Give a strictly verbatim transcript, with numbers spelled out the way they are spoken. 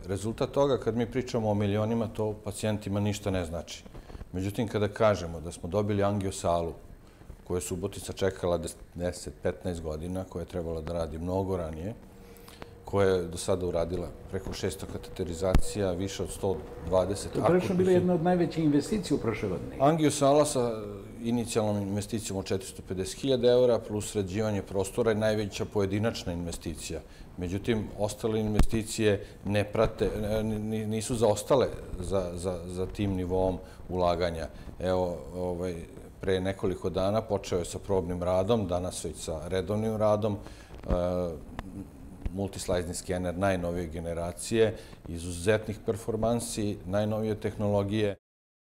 rezultat toga, kad mi pričamo o milionima, to pacijentima ništa ne znači. Međutim, kada kažemo da smo dobili angiosalu, koju je Subotica čekala deset do petnaest godina, koja je trebala da radi mnogo ranije, koja je do sada uradila preko šesto kateterizacija, više od sto dvadeset. To je prilično bila jedna od najvećih investicija u prošle godine. Angiosala sa inicijalnom investicijom od četiristo pedeset hiljada eura plus sređivanje prostora je najveća pojedinačna investicija. Međutim, ostale investicije ne prate, nisu zaostale za tim nivom ulaganja. Evo, pre nekoliko dana počeo je sa probnim radom, danas već sa redovnim radom, multislajzni skener najnovije generacije, izuzetnih performansi, najnovije tehnologije.